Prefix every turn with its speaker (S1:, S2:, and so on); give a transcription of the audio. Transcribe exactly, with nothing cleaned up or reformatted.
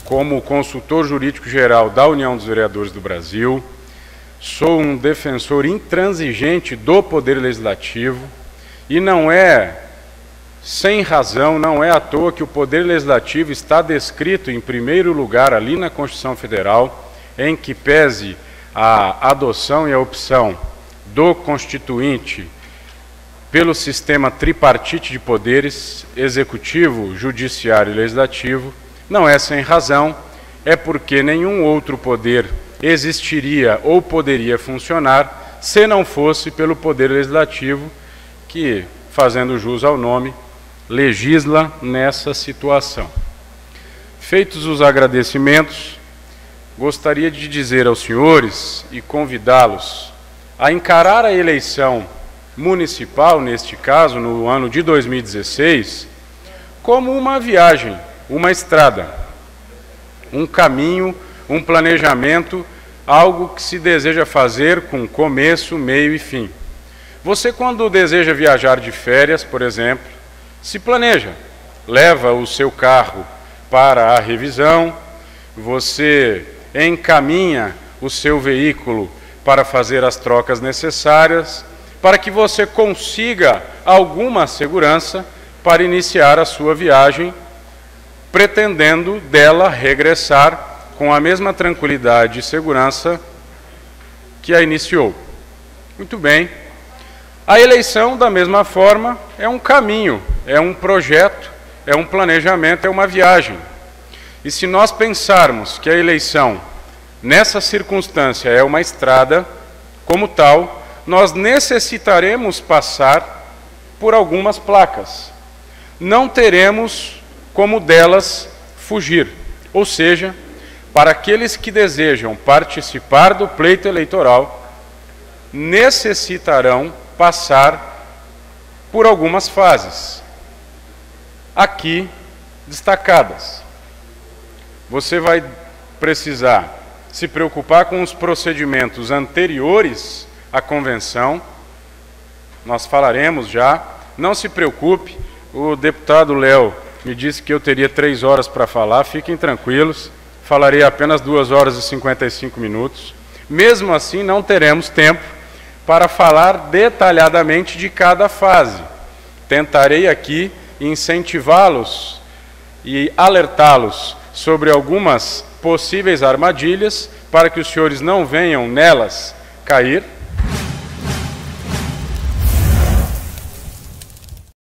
S1: como consultor jurídico-geral da União dos Vereadores do Brasil, sou um defensor intransigente do Poder Legislativo e não é sem razão, não é à toa que o Poder Legislativo está descrito em primeiro lugar ali na Constituição Federal, em que pese a adoção e a opção do Constituinte pelo sistema tripartite de poderes, executivo, judiciário e legislativo, não é sem razão, é porque nenhum outro poder existiria ou poderia funcionar se não fosse pelo Poder Legislativo, que, fazendo jus ao nome, legisla nessa situação. Feitos os agradecimentos, gostaria de dizer aos senhores e convidá-los a encarar a eleição municipal, neste caso, no ano de dois mil e dezesseis, como uma viagem, uma estrada, um caminho, um planejamento, algo que se deseja fazer com começo, meio e fim. Você, quando deseja viajar de férias, por exemplo, se planeja, leva o seu carro para a revisão, você encaminha o seu veículo para fazer as trocas necessárias, para que você consiga alguma segurança para iniciar a sua viagem, pretendendo dela regressar com a mesma tranquilidade e segurança que a iniciou. Muito bem. A eleição, da mesma forma, é um caminho, é um projeto, é um planejamento, é uma viagem. E se nós pensarmos que a eleição, nessa circunstância, é uma estrada, como tal, nós necessitaremos passar por algumas placas. Não teremos como delas fugir. Ou seja, para aqueles que desejam participar do pleito eleitoral, necessitarão passar por algumas fases, aqui destacadas. Você vai precisar se preocupar com os procedimentos anteriores à convenção, nós falaremos já, não se preocupe, o deputado Léo me disse que eu teria três horas para falar, fiquem tranquilos, falarei apenas duas horas e cinquenta e cinco minutos, mesmo assim não teremos tempo para falar detalhadamente de cada fase. Tentarei aqui incentivá-los e alertá-los sobre algumas possíveis armadilhas para que os senhores não venham nelas cair